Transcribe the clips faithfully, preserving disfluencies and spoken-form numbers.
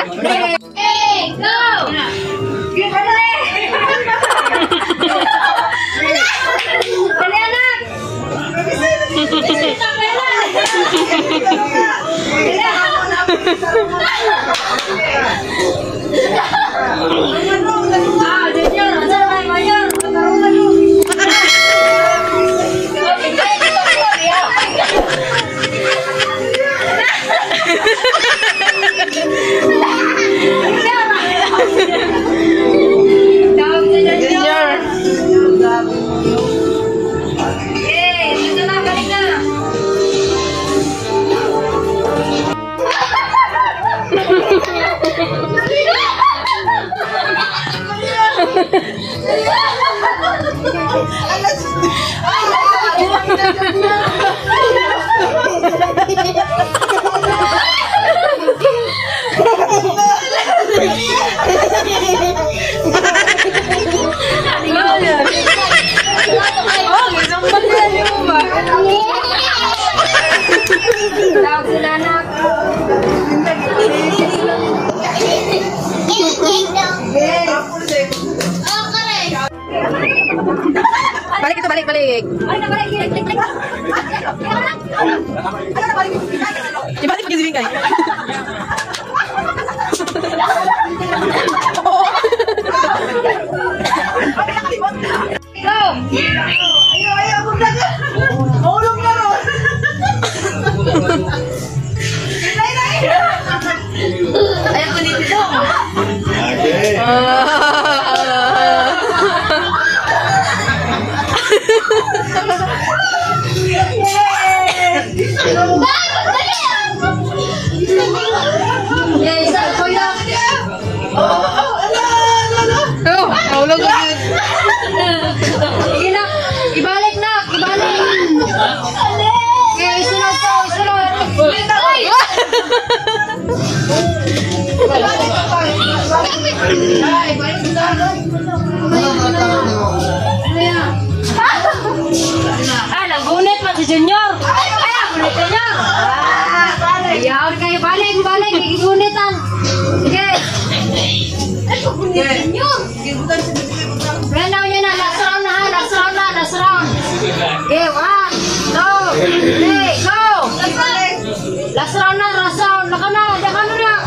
Hey, go! Give it Dali, anak! Ah, Junior! Asa na kayo, Mayor? Balik itu, balik, balik. Balik na, balik. Klik, klik, klik. Dibalik pakai bingkai. Go! Ayo, ayo, buka ka. Ulong na ron. Nay, nay. Ayo ko dito. Okay. Yes, kuya. Oh, naulog ko yun. Sige na. Ibalik na. Ibalik. Okay, isunod po. Isunod. Ay! Ay, balik na. Ah, nagunit pa si Junior. Ay, nagunit ka niya. Ayaw kayo. Balik, balik. Igunitan. Sige. Ay, nagunit Junior. Friend daw niya na. Last round na ha. Last round na. Last round. Okay, one, two, three, go. Last round na. Last round. Laka na. Laka na na.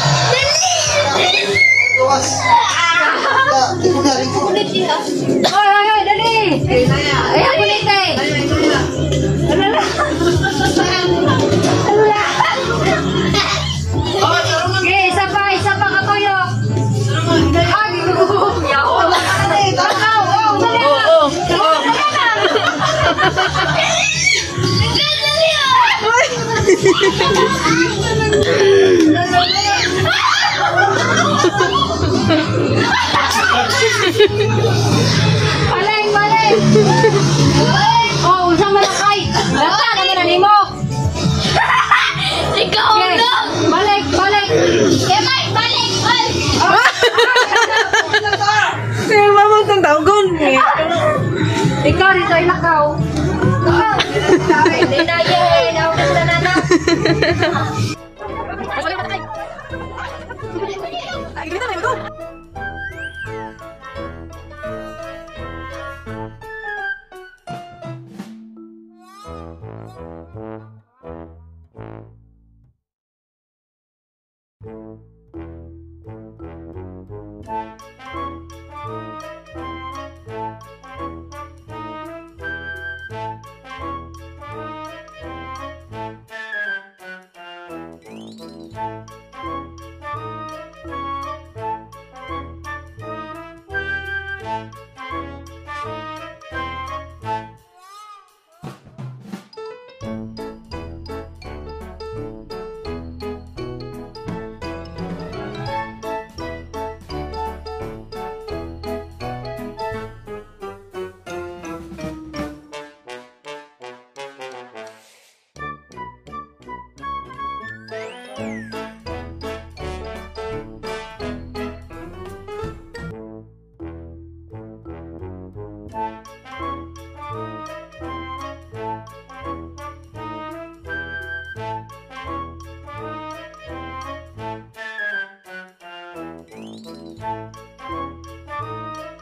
Kulit siya. Hoy, hoy, hoy. Dali. Ay, kulit eh. Ano na? Ano na? Okay, isa pa. Isa pa katuyo. Ah, ginugubo. Yaw. Oh, oh, Balik, balik. Oh, usang malakay. Bata naman na nimo. Ikaw na. Balik, balik. Balik, balik, balik. Kaya mamang tang tawgon. Ikaw rito ilakaw. Hindi na yun. Naubos na nanak. Ay, gimana na ito? Thank you.